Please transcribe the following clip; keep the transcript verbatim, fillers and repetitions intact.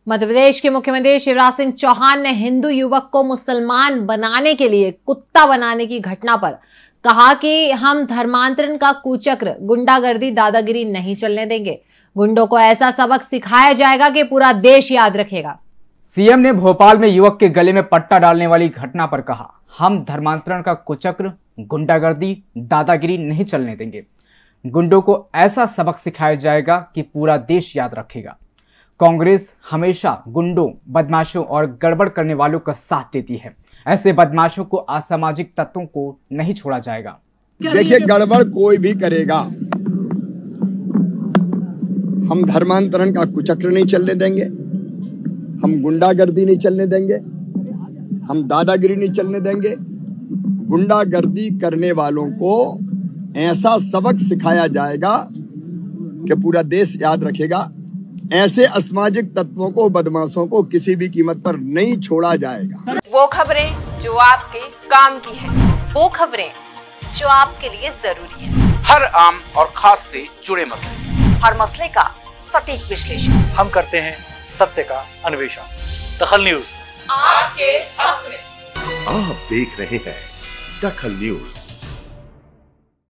मध्य प्रदेश के मुख्यमंत्री शिवराज सिंह चौहान ने हिंदू युवक को मुसलमान बनाने के लिए कुत्ता बनाने की घटना पर कहा कि हम धर्मांतरण का कुचक्र, गुंडागर्दी, दादागिरी नहीं चलने देंगे। गुंडों को ऐसा सबक सिखाया जाएगा कि पूरा देश याद रखेगा। सीएम ने भोपाल में युवक के गले में पट्टा डालने वाली घटना पर कहा, हम धर्मांतरण का कुचक्र, गुंडागर्दी, दादागिरी नहीं चलने देंगे। गुंडों को ऐसा सबक सिखाया जाएगा कि पूरा देश याद रखेगा। कांग्रेस हमेशा गुंडों, बदमाशों और गड़बड़ करने वालों का साथ देती है। ऐसे बदमाशों को, असामाजिक तत्वों को नहीं छोड़ा जाएगा। देखिए, गड़बड़ कोई भी करेगा, हम धर्मांतरण का कुचक्र नहीं चलने देंगे, हम गुंडागर्दी नहीं चलने देंगे, हम दादागिरी नहीं चलने देंगे। गुंडागर्दी करने वालों को ऐसा सबक सिखाया जाएगा कि पूरा देश याद रखेगा। ऐसे असामाजिक तत्वों को, बदमाशों को किसी भी कीमत पर नहीं छोड़ा जाएगा। वो खबरें जो आपके काम की है, वो खबरें जो आपके लिए जरूरी है, हर आम और खास से जुड़े मसले, हर मसले का सटीक विश्लेषण हम करते हैं, सत्य का अन्वेषण। दखल न्यूज आपके हक में। आप देख रहे हैं दखल न्यूज।